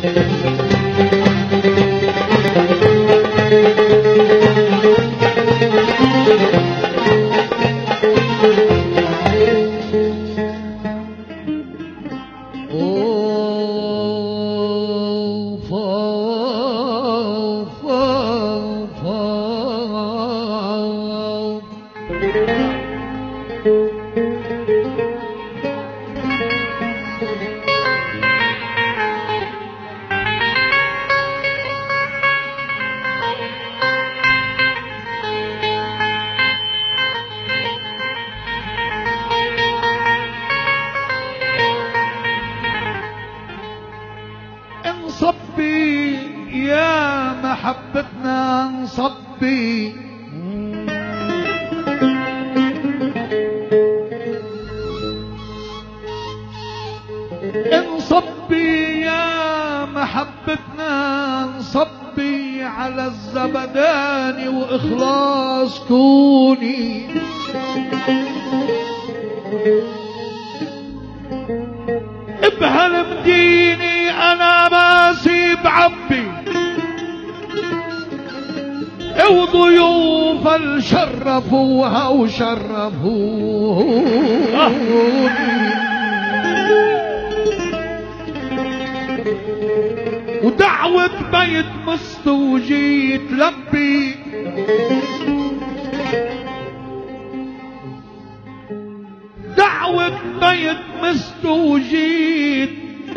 انصبي يا محبتنا انصبي، انصبي يا محبتنا انصبي على الزبدان واخلاص كوني. بهالمديني انا باسيب عبي وضيوف الشرفوها وشرفوني، ودعوة بيت مستوجي تلبي، دعوة بيت مستوجي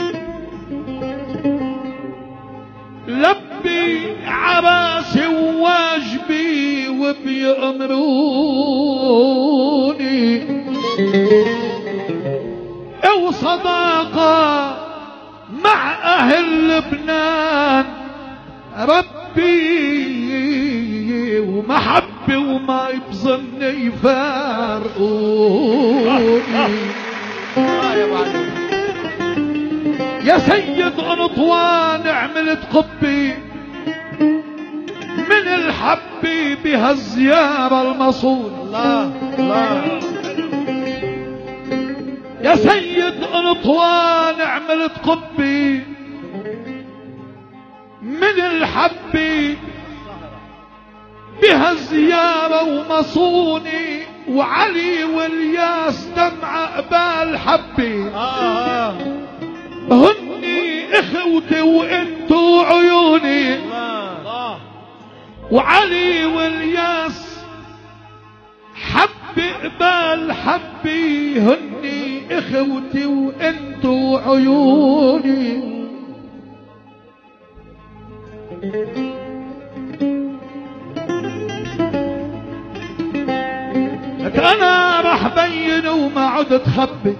لبي عباسي وواجبي وبيأمروني، وصداقة مع أهل لبنان ربي، ومحبة وما يبظن يفارقوني. يا سيد أنطوان عملت قبي من الحبي بهالزيارة المصون. الله الله يا سيد أنطوان عملت قبي من الحبي بهالزيارة ومصوني، وعلي والياس دمع قبال حبي. هني اخوتي وانتو عيوني، وعلي والياس حبي قبال حبي، هني اخوتي وانتو عيوني. لك انا رح بين وما عدت خبي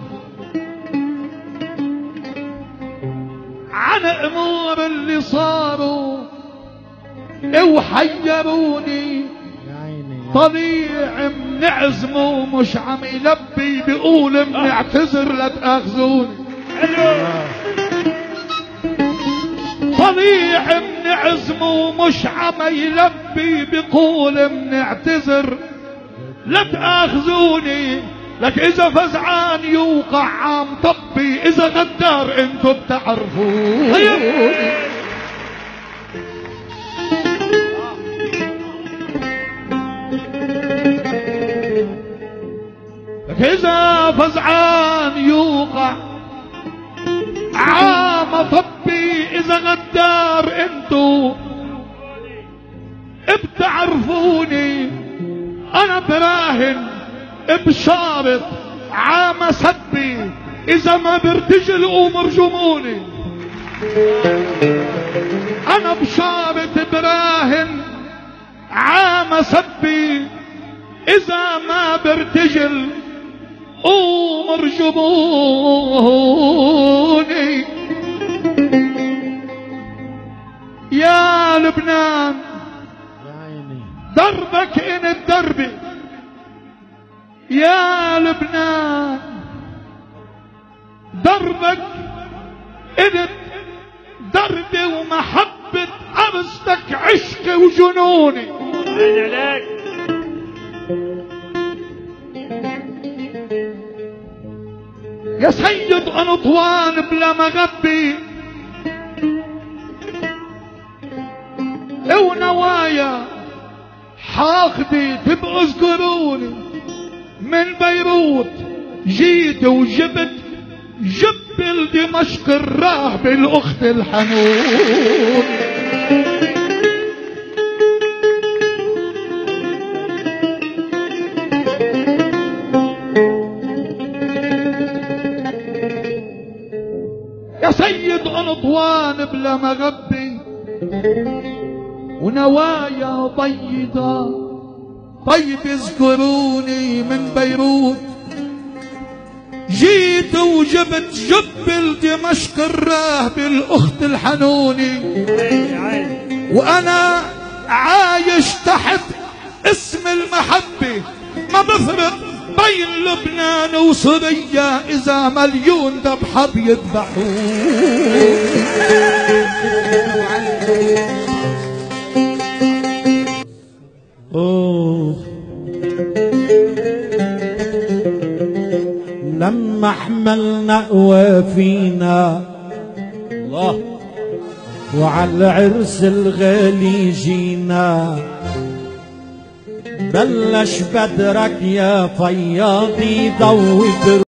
عن امور اللي صاروا وحيروني. طليع من عزمه مش عم يلبي، بيقول بنعتذر لا تاخذوني. طليع من عزمه مش عم يلبي، بيقول بنعتذر لا تاخذوني. لك اذا فزعان يوقع عام طبي، اذا غدار انتو بتعرفوني. لك اذا فزعان يوقع عام طبي، اذا غدار انتو بتعرفوني. انا براهن بشارط عام سبي، اذا ما برتجل قوموا ارجموني. انا بشارط براهن عام سبي، اذا ما برتجل قوموا ارجموني. يا لبنان دربك ان الدربي، يا لبنان دربك إذن دربي، ومحبة أرزتك عشقي وجنوني. يا سيد أنطوان بلا مغبي خديت باذكروني من بيروت جيت وجبت جبل دمشق الراهب الاخت الحنون. يا سيد انطوان بلا مغبي ونوايا بيضا، طيب اذكروني من بيروت جيت وجبت جبل دمشق الراهب الاخت الحنوني، وانا عايش تحت اسم المحبة، ما بفرق بين لبنان وسوريا اذا مليون ذبحة بيذبحون. لما حملنا قوافينا الله وعلى العرس الغالي جينا، بلش بدرك يا فياض يضوي